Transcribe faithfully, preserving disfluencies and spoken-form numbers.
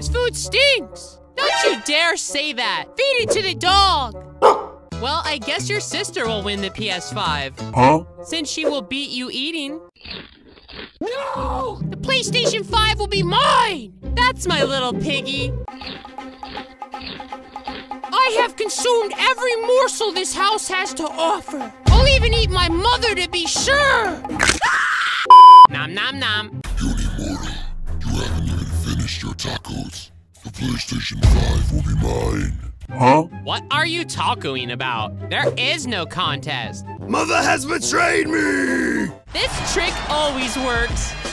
This food stinks. Don't you dare say that. Feed it to the dog. Well, I guess your sister will win the P S five. Huh? Since she will beat you eating. No! The PlayStation five will be mine! That's my little piggy. I have consumed every morsel this house has to offer. I'll even eat my mother to be sure. Nom nom nom. Unimortal, you haven't even finished your tacos. The PlayStation five will be mine. Huh? What are you tacoing about? There is no contest. Mother has betrayed me! This trick always works.